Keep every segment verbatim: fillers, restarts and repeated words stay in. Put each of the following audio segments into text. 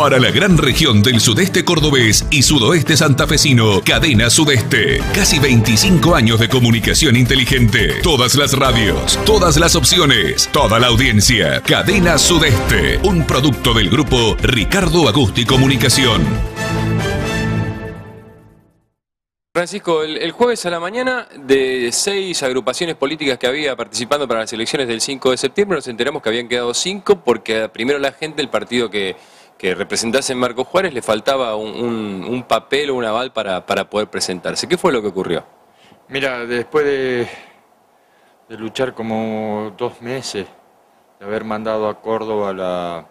Para la gran región del sudeste cordobés y sudoeste santafesino, Cadena Sudeste. Casi veinticinco años de comunicación inteligente. Todas las radios, todas las opciones, toda la audiencia. Cadena Sudeste, un producto del grupo Ricardo Agusti Comunicación. Francisco, el, el jueves a la mañana, de seis agrupaciones políticas que había participando para las elecciones del cinco de septiembre, nos enteramos que habían quedado cinco porque primero la gente, el partido que, que representase en Marcos Juárez, le faltaba un, un, un papel o un aval para, para poder presentarse. ¿Qué fue lo que ocurrió? Mira, después de, de luchar como dos meses, de haber mandado a Córdoba la,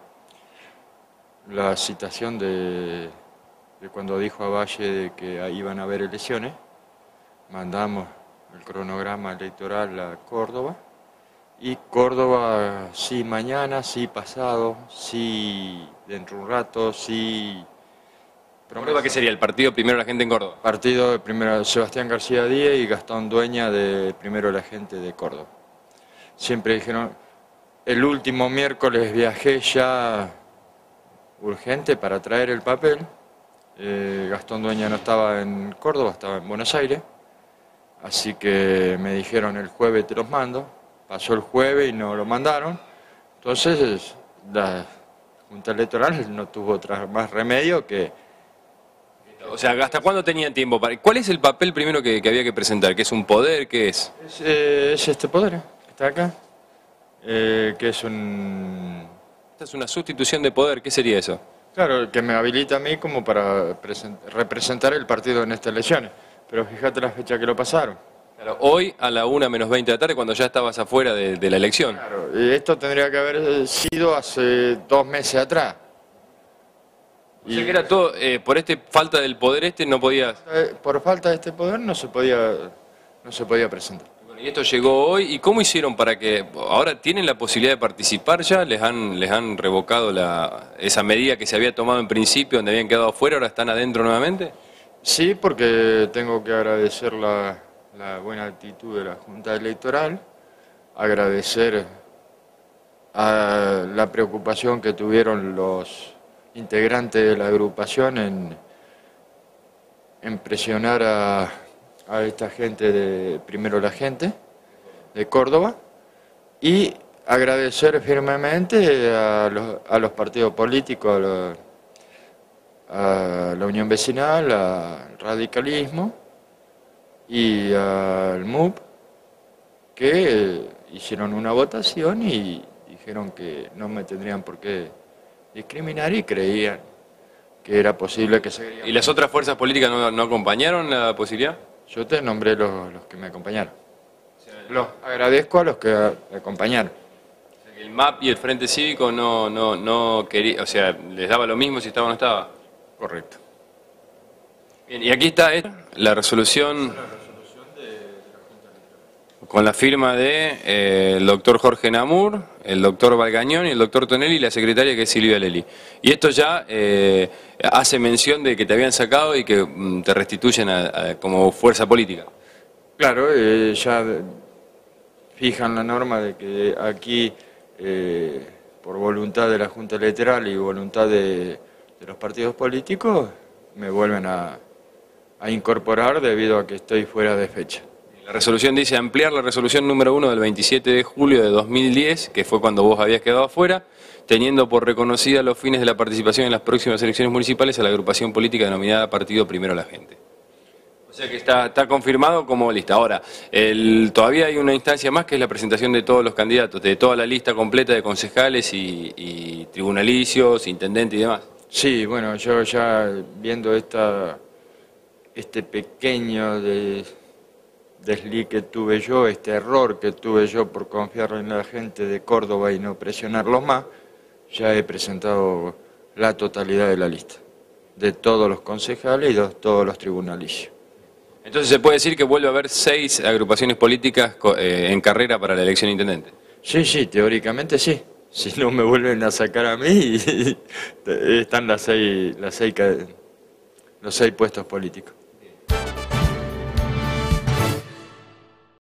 la citación de... de cuando dijo a Valle de que iban a haber elecciones, mandamos el cronograma electoral a Córdoba, y Córdoba sí mañana, sí pasado, sí dentro de un rato, sí... ¿Córdoba qué sería? ¿El partido Primero la Gente en Córdoba? Partido de primero Sebastián García Díez y Gastón Dueña de Primero la Gente de Córdoba. Siempre dijeron, el último miércoles viajé ya urgente para traer el papel. Eh, Gastón Dueña no estaba en Córdoba, estaba en Buenos Aires, así que me dijeron el jueves te los mando, pasó el jueves y no lo mandaron, entonces la Junta Electoral no tuvo otra, más remedio que... O sea, ¿hasta cuándo tenían tiempo para...? ¿Cuál es el papel primero que, que había que presentar? ¿Qué es un poder? ¿Qué es? Es, eh, es este poder, que está acá, eh, que es un... Esta es una sustitución de poder, ¿qué sería eso? Claro, que me habilita a mí como para representar el partido en estas elecciones. Pero fíjate la fecha que lo pasaron. Claro, hoy a la una menos veinte de la tarde, cuando ya estabas afuera de, de la elección. Claro, y esto tendría que haber sido hace dos meses atrás. O sea que era todo, eh, por este falta del poder este no podías... Por falta de este poder no se podía, no se podía presentar. Y esto llegó hoy, ¿y cómo hicieron para que ahora tienen la posibilidad de participar ya? ¿Les han, les han revocado la, esa medida que se había tomado en principio, donde habían quedado afuera, ahora están adentro nuevamente? Sí, porque tengo que agradecer la, la buena actitud de la Junta Electoral, agradecer a la preocupación que tuvieron los integrantes de la agrupación en, en presionar a... a esta gente de Primero la Gente, de Córdoba, y agradecer firmemente a los, a los partidos políticos, a, los, a la Unión Vecinal, al radicalismo y al M U P, que hicieron una votación y dijeron que no me tendrían por qué discriminar y creían que era posible que se... ¿Y las otras fuerzas políticas no, no acompañaron la posibilidad? Yo te nombré los, los que me acompañaron. Los agradezco a los que me acompañaron. O sea, que el M A P y el Frente Cívico no, no, no quería, o sea, les daba lo mismo si estaba o no estaba. Correcto. Bien, y aquí está la resolución con la firma de eh, el doctor Jorge Namur, el doctor Valgañón y el doctor Tonelli y la secretaria que es Silvia Lely. Y esto ya eh, hace mención de que te habían sacado y que mm, te restituyen a, a, como fuerza política. Claro, eh, ya fijan la norma de que aquí, eh, por voluntad de la Junta Electoral y voluntad de, de los partidos políticos, me vuelven a, a incorporar debido a que estoy fuera de fecha. La resolución dice ampliar la resolución número uno del veintisiete de julio de dos mil diez, que fue cuando vos habías quedado afuera, teniendo por reconocida los fines de la participación en las próximas elecciones municipales a la agrupación política denominada Partido Primero la Gente. O sea que está, está confirmado como lista. Ahora, el, todavía hay una instancia más que es la presentación de todos los candidatos, de toda la lista completa de concejales y, y tribunalicios, intendentes y demás. Sí, bueno, yo ya viendo esta, este pequeño de... desliz que tuve yo, este error que tuve yo por confiar en la gente de Córdoba y no presionarlos más, ya he presentado la totalidad de la lista, de todos los concejales y de todos los tribunalicios. Entonces se puede decir que vuelve a haber seis agrupaciones políticas eh, en carrera para la elección intendente. Sí, sí, teóricamente sí. Si no me vuelven a sacar a mí, están las seis, las seis, los seis puestos políticos.